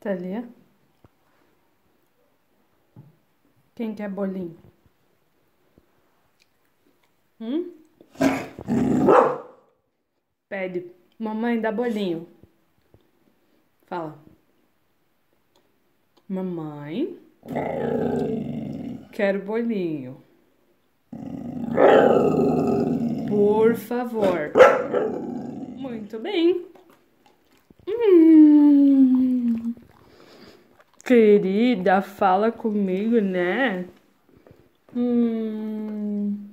Thalia? Quem quer bolinho? Pede. Mamãe, dá bolinho. Fala. Mamãe, quero bolinho. Por favor. Muito bem. Querida, fala comigo, né?